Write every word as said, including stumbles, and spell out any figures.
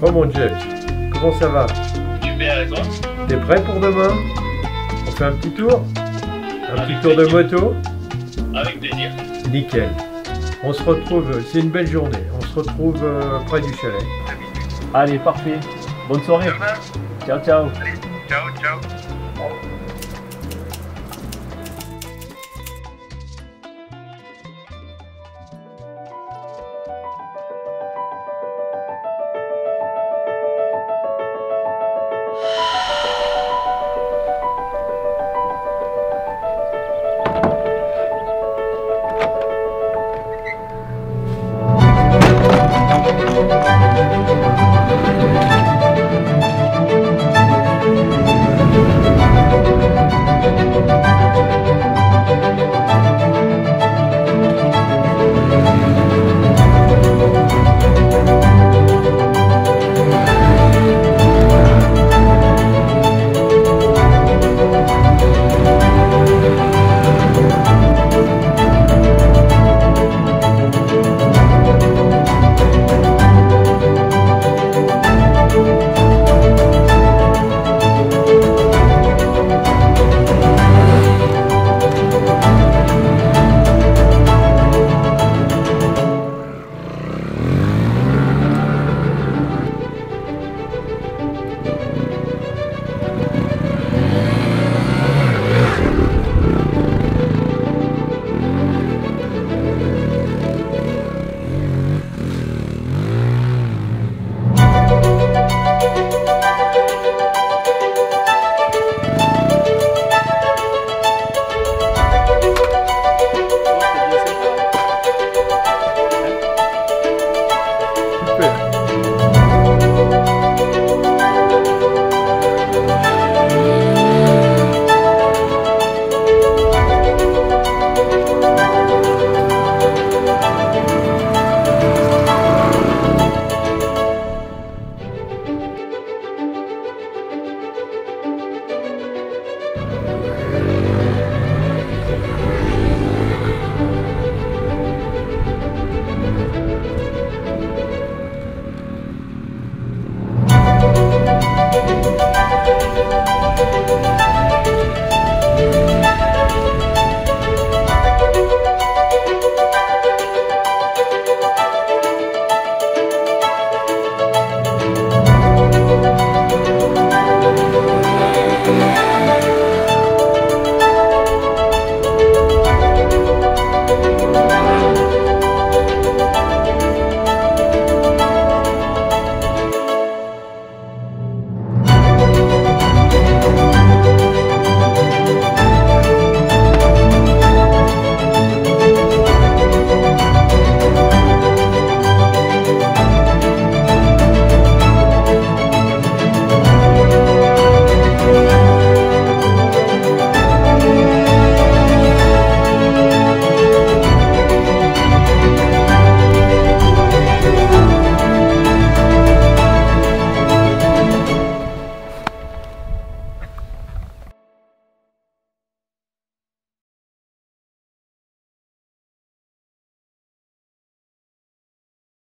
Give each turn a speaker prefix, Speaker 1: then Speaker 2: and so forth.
Speaker 1: Bon mon Jeff, comment ça va?
Speaker 2: Super, et toi?
Speaker 1: T'es prêt pour demain? On fait un petit tour? Un
Speaker 2: Avec
Speaker 1: petit tour de
Speaker 2: plaisir.
Speaker 1: moto?
Speaker 2: Avec plaisir.
Speaker 1: Nickel. On se retrouve, c'est une belle journée, on se retrouve euh, près du chalet.
Speaker 3: Allez, parfait. Bonne soirée.
Speaker 2: Demain.
Speaker 3: Ciao, ciao.
Speaker 2: Allez, ciao, ciao.